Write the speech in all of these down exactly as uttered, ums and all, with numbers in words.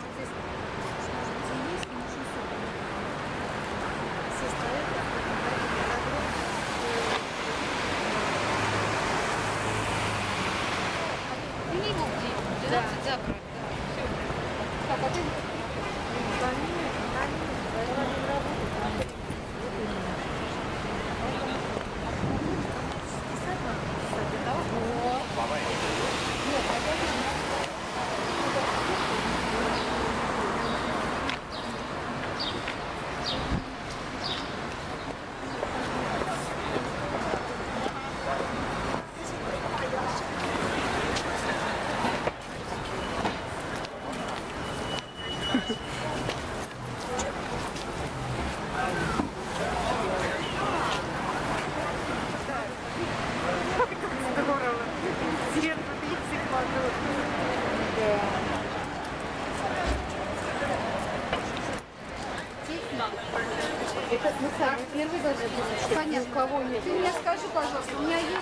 Понятно, кого нет. Ты мне скажи, пожалуйста, у меня есть...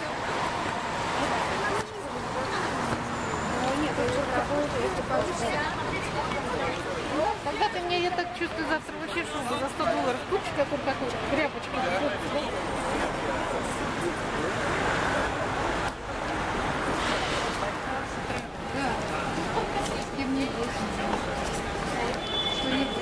Ну, нет, это получится. Тогда ты мне, я так чувствую, завтра вообще шубу за сто долларов купишь, который такой тряпочка. Да. И мне есть. Что-нибудь.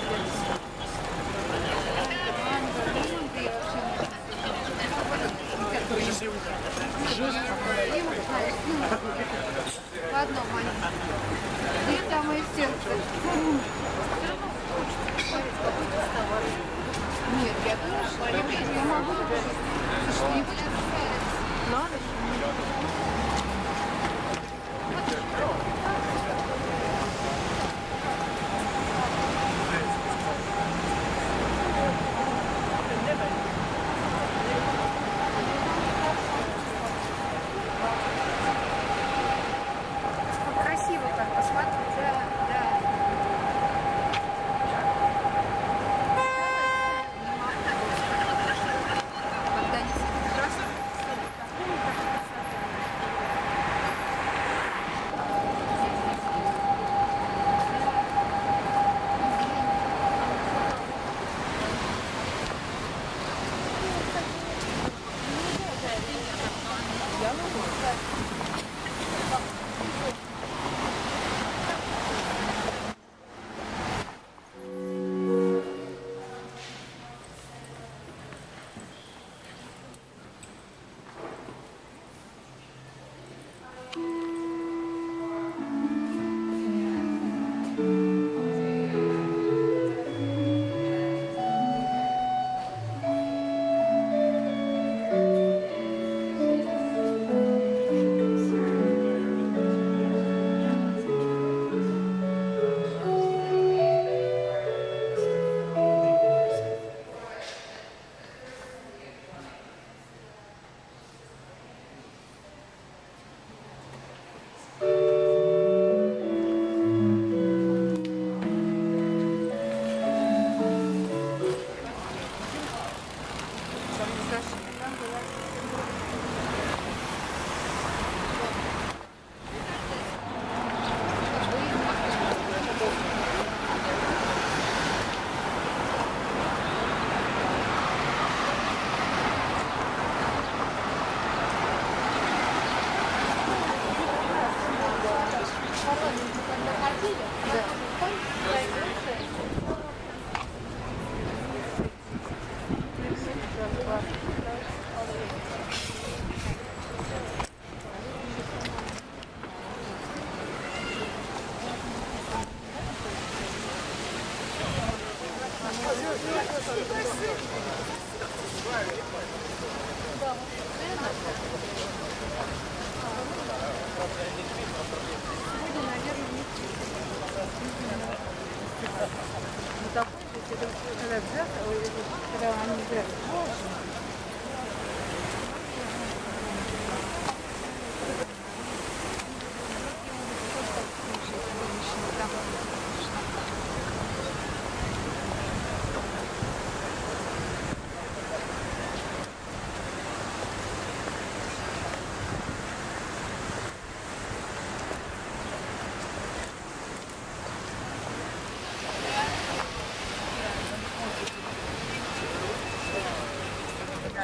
Ладно, Маня. Ты там и в сердце. Нет, я думаю, что я могу попросить. Надо? Красиво как, посмотри. Да, да.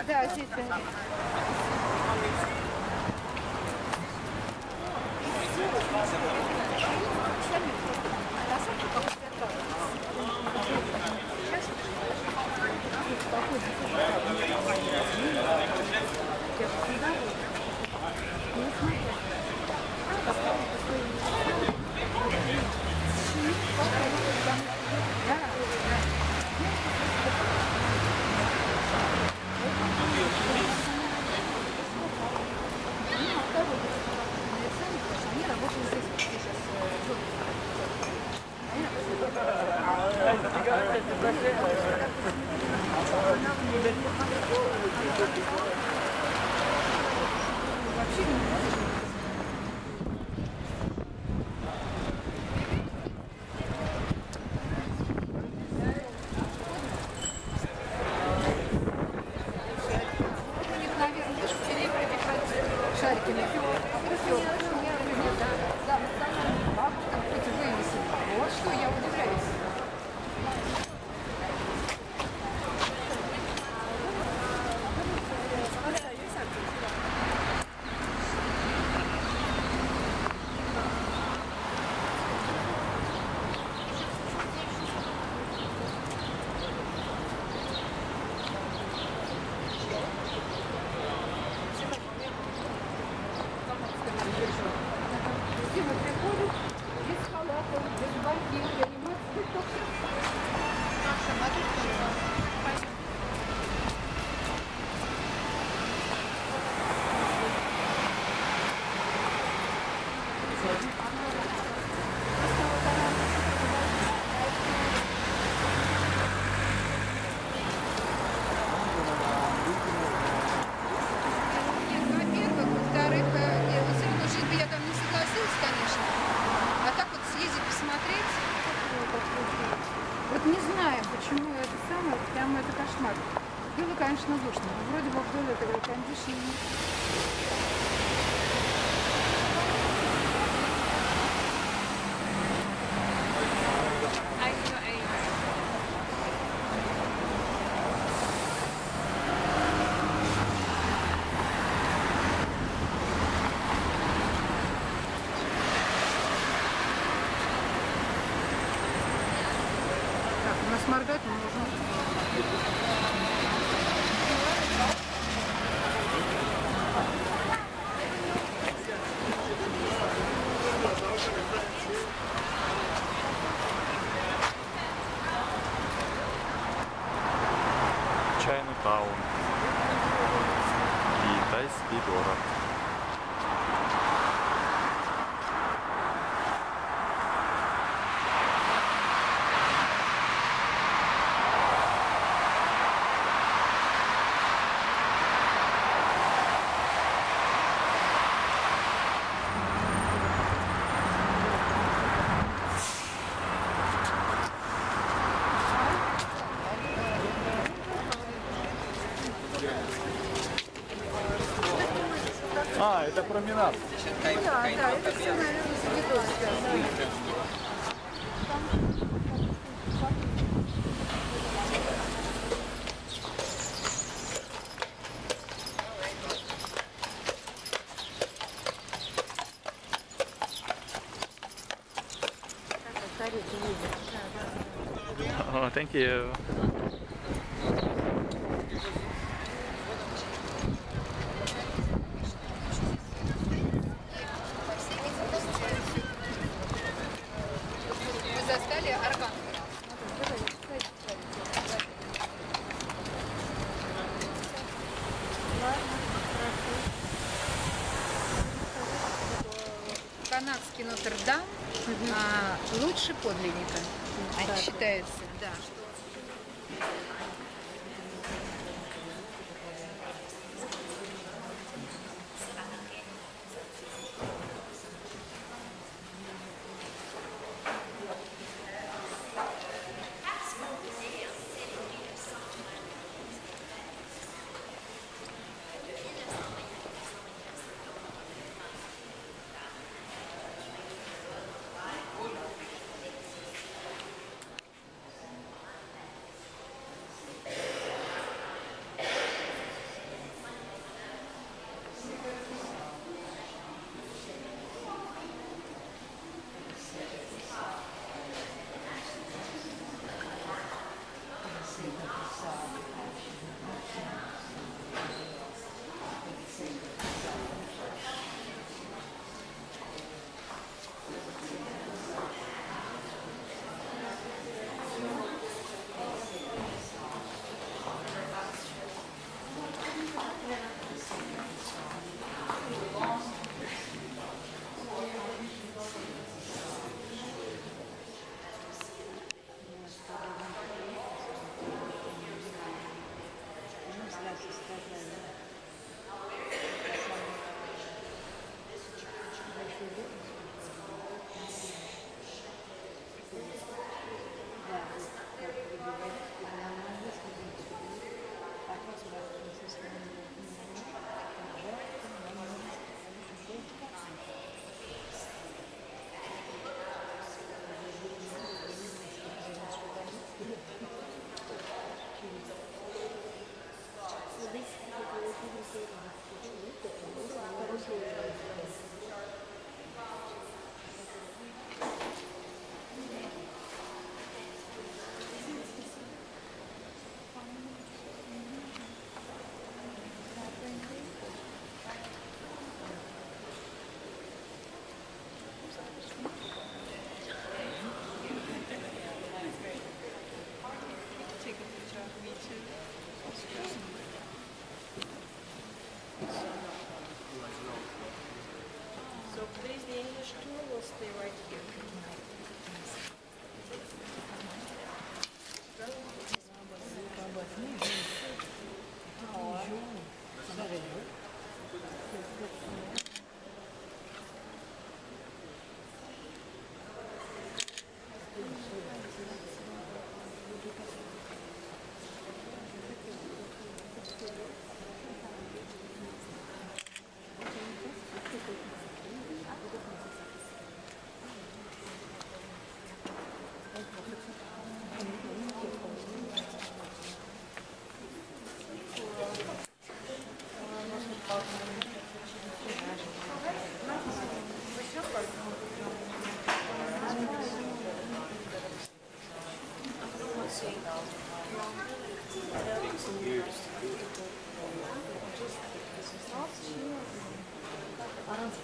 да, здесь, да. Вот что я удивляюсь. Не знаю, почему это самое, прямо это кошмар. Было, конечно, душно, но вроде бы вдоль этого кондишнера. Моргать не можно. Чайна-таун. Китайский город. А, это променад. Да, да, это все, наверное, Световская. Oh, thank you. Мы застали орган. Канадский Нотр-Дам а, лучше подлинника. А, считается, да.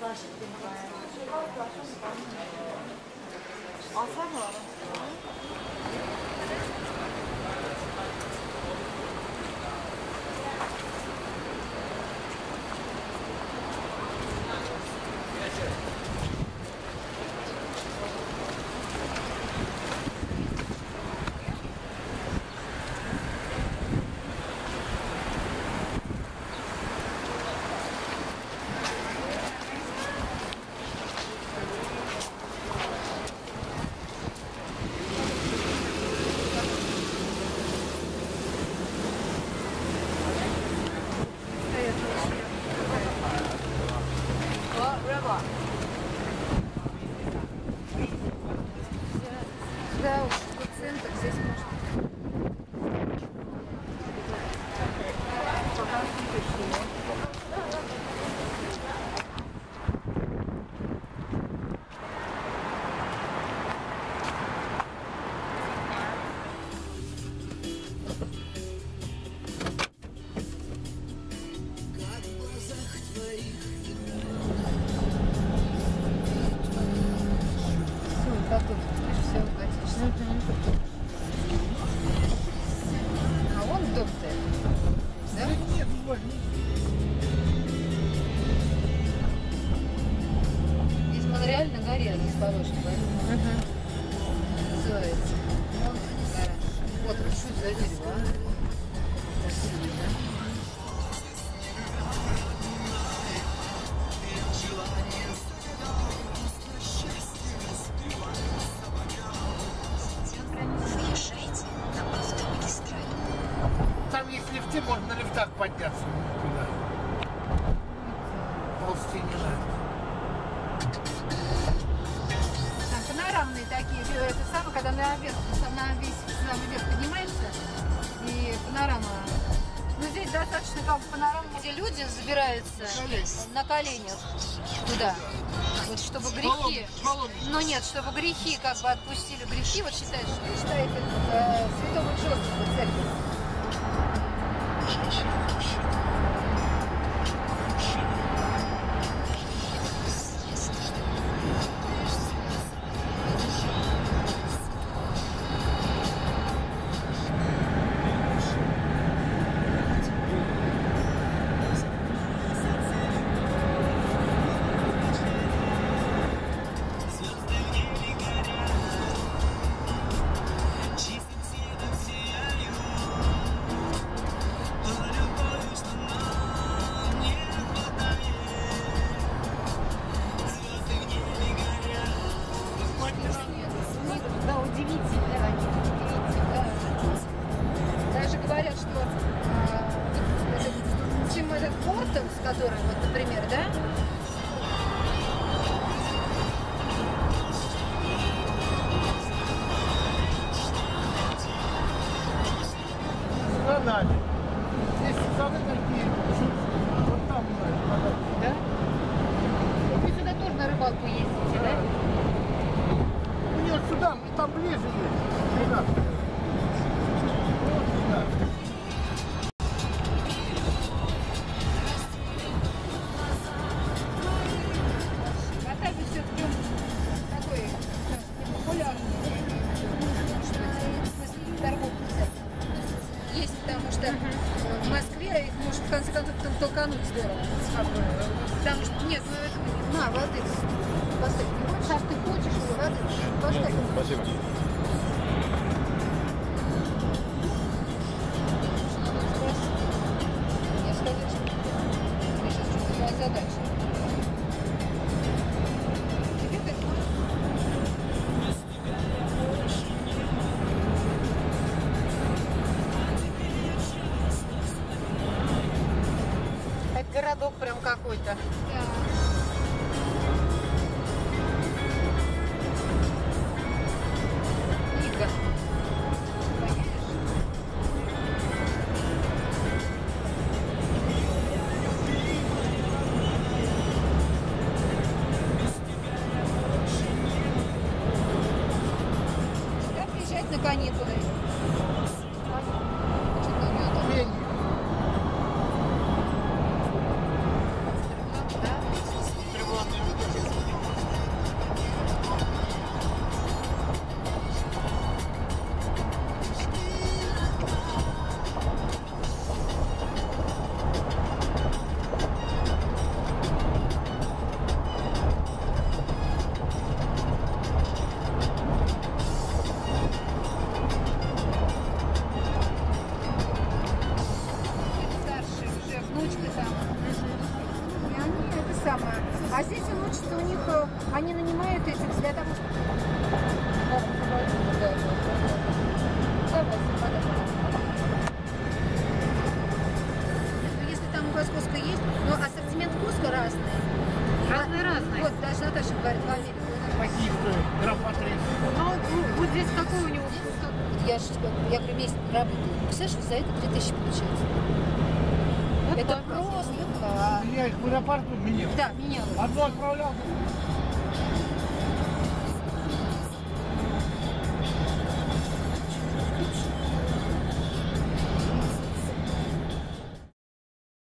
Да, уж в центр здесь можно. Потом все готично. А вон дом-то, да? Нет, Здесь он реально горе расположен, поэтому называется. Вон гора. Вот, вот что за дерево, а? Красивый, да? Там есть лифты, можно на лифтах подняться туда. Ползти не надо. Там панорамные такие, это самое, когда наверх, на весь самый верх поднимаешься, и панорама. Ну, здесь достаточно как бы панорама, где люди забираются на коленях туда. Вот чтобы грехи, ну нет, чтобы грехи как бы отпустили грехи, вот считают, что считает э, святого Джозефа церковь. Да, удивительно, они, удивительно. Даже говорят, что э, этот, чем этот портал, с которым, вот, например, да, Надо. Здесь сады такие. Вот там, надо. да? Вы сюда тоже на рыбалку ездите, да? У него сюда, там ближе есть. Сюда. Вот сюда. А так же все-таки он такой популярный. В смысле, торговля. Есть, потому что в Москве их может в конце концов тол- толкануть здорово. Потому что, нет, ну это, на, воды. Поставь, не хочешь, а ты хочешь, или воды? Поставь. Спасибо. Я сказала, что я сейчас чувствую озадачу. Тебе так Это городок прям какой-то. да. Ника. Сюда приезжать на каникулы. Что-то у него там, Лень. да? Приватный Они нанимают этих для того, чтобы... Ну, если там у вас Куско есть, но ассортимент Куско разный. Разные-разные. Вот, даже Наташа говорит, в Америке. Такие стоят, грамм по тридцать. Ну, вот, вот здесь какой у него вкус? Я, ж, я говорю, месяц работаю. Представляешь, за это три тысячи получается. Вот Это так. просто... а, Я их в аэропорту менял. Да, меняла. Одно отправлял,